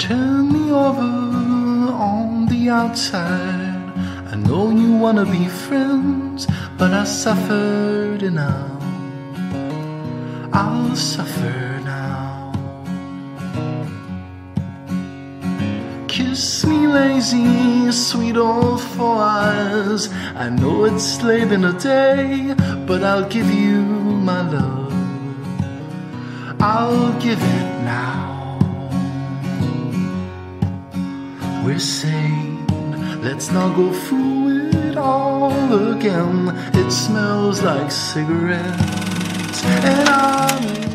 Turn me over on the outside. I know you wanna be friends, but I suffered enough. I'll suffer now. Kiss me lazy, sweet old 4 eyes. I know it's late in the day, but I'll give you my love. I'll give it now. We're sane, let's not go through it all again. It smells like cigarettes, and I'm